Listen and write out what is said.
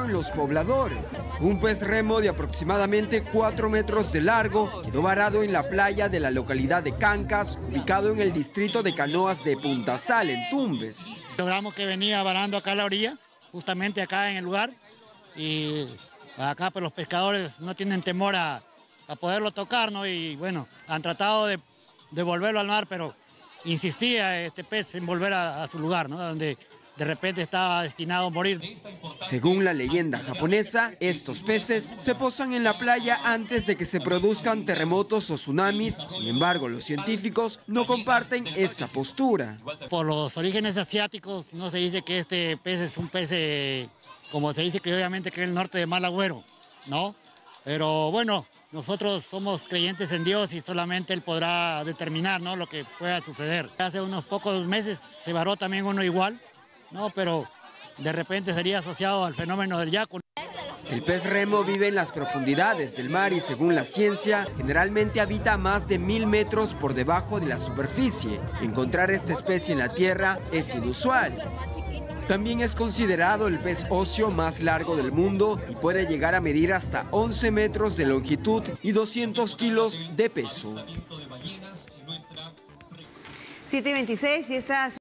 en los pobladores. Un pez remo de aproximadamente 4 metros de largo quedó varado en la playa de la localidad de Cancas, ubicado en el distrito de Canoas de Punta Sal, en Tumbes. Logramos que venía varando acá a la orilla, justamente acá en el lugar, y acá pues los pescadores no tienen temor a poderlo tocar, ¿no? Y bueno, han tratado de devolverlo al mar, pero insistía este pez en volver a su lugar, ¿no? Donde de repente estaba destinado a morir. Según la leyenda japonesa, estos peces se posan en la playa antes de que se produzcan terremotos o tsunamis. Sin embargo, los científicos no comparten esta postura. Por los orígenes asiáticos, no se dice que este pez es un pez, como se dice criolladamente, que es el norte de mal agüero, ¿no? Pero bueno, nosotros somos creyentes en Dios y solamente Él podrá determinar, ¿no?, lo que pueda suceder. Hace unos pocos meses se varó también uno igual, ¿no? Pero de repente sería asociado al fenómeno del yaku. El pez remo vive en las profundidades del mar y, según la ciencia, generalmente habita a más de 1000 metros por debajo de la superficie. Encontrar esta especie en la tierra es inusual. También es considerado el pez óseo más largo del mundo y puede llegar a medir hasta 11 metros de longitud y 200 kilos de peso. 7:26 y estas